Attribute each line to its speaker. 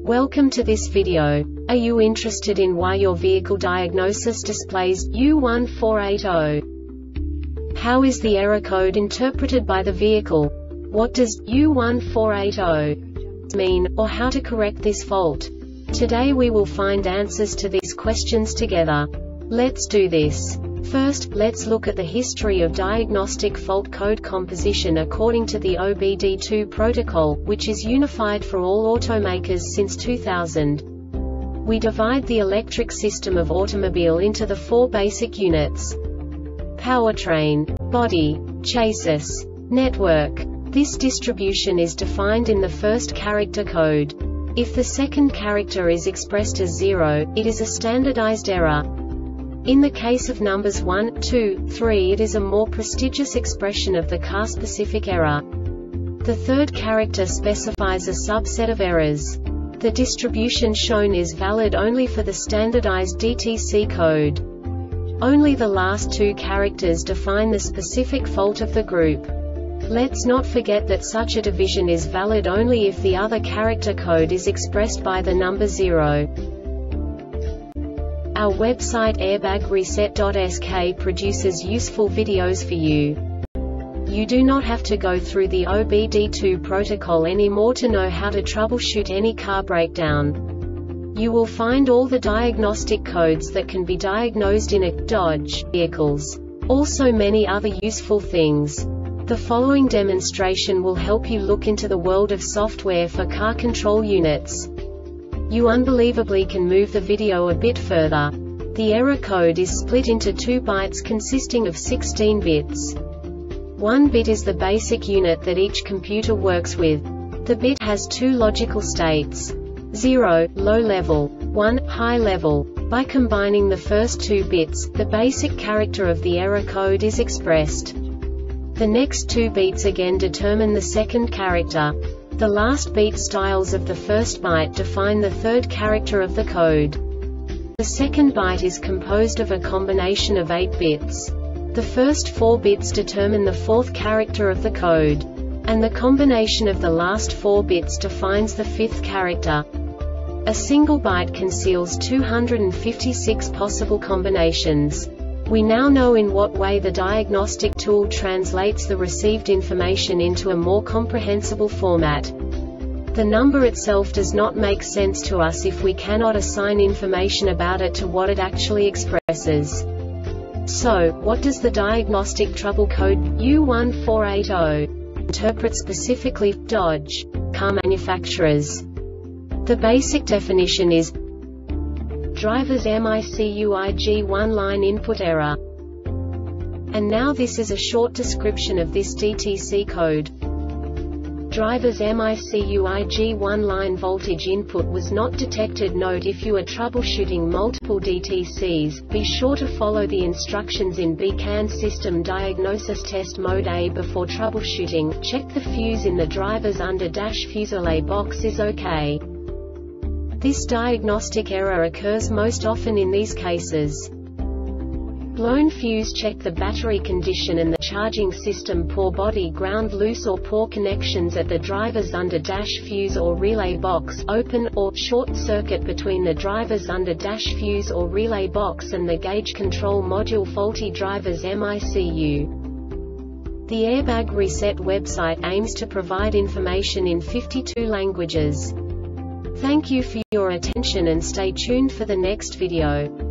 Speaker 1: Welcome to this video. Are you interested in why your vehicle diagnosis displays U1480? How is the error code interpreted by the vehicle? What does U1480 mean, or how to correct this fault? Today we will find answers to these questions together. Let's do this. First, let's look at the history of diagnostic fault code composition according to the OBD2 protocol, which is unified for all automakers since 2000. We divide the electric system of automobile into the four basic units: powertrain, body, chassis, network. This distribution is defined in the first character code. If the second character is expressed as 0, it is a standardized error. In the case of numbers 1, 2, 3, it is a more prestigious expression of the car-specific error. The third character specifies a subset of errors. The distribution shown is valid only for the standardized DTC code. Only the last two characters define the specific fault of the group. Let's not forget that such a division is valid only if the other character code is expressed by the number 0. Our website airbagreset.sk produces useful videos for you. You do not have to go through the OBD2 protocol anymore to know how to troubleshoot any car breakdown. You will find all the diagnostic codes that can be diagnosed in a Dodge vehicles. Also many other useful things. The following demonstration will help you look into the world of software for car control units. You unbelievably can move the video a bit further. The error code is split into 2 bytes consisting of 16 bits. 1 bit is the basic unit that each computer works with. The bit has 2 logical states: 0, low level, 1, high level. By combining the first 2 bits, the basic character of the error code is expressed. The next 2 beats again determine the second character. The last beat styles of the first byte define the third character of the code. The second byte is composed of a combination of 8 bits. The first 4 bits determine the fourth character of the code. And the combination of the last 4 bits defines the fifth character. A single byte conceals 256 possible combinations. We now know in what way the diagnostic tool translates the received information into a more comprehensible format. The number itself does not make sense to us if we cannot assign information about it to what it actually expresses. So, what does the diagnostic trouble code U1480 interpret specifically for Dodge car manufacturers? The basic definition is driver's MICUIG one-line input error. And now this is a short description of this DTC code. Driver's MICUIG one-line voltage input was not detected. Note: if you are troubleshooting multiple DTCs, be sure to follow the instructions in BCAN System Diagnosis Test Mode A before troubleshooting. Check the fuse in the driver's under-dash fuselage box is OK. This diagnostic error occurs most often in these cases: blown fuse. Check the battery condition and the charging system. Poor body ground, loose or poor connections at the driver's under-dash fuse or relay box. Open or short circuit between the driver's under-dash fuse or relay box and the gauge control module. Faulty driver's MICU. The Airbag Reset website aims to provide information in 52 languages. Thank you for your attention and stay tuned for the next video.